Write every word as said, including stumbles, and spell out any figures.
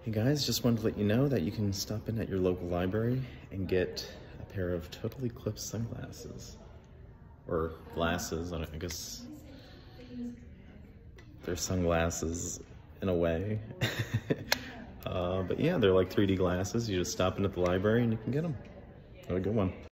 Hey guys, just wanted to let you know that you can stop in at your local library and get a pair of total eclipse sunglasses. Or glasses, I guess they're sunglasses in a way. uh, but yeah, they're like three D glasses. You just stop in at the library and you can get them. Have a good one.